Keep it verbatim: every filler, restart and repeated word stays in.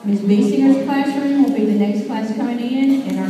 Miz Biesinger's classroom will be the next class coming in, and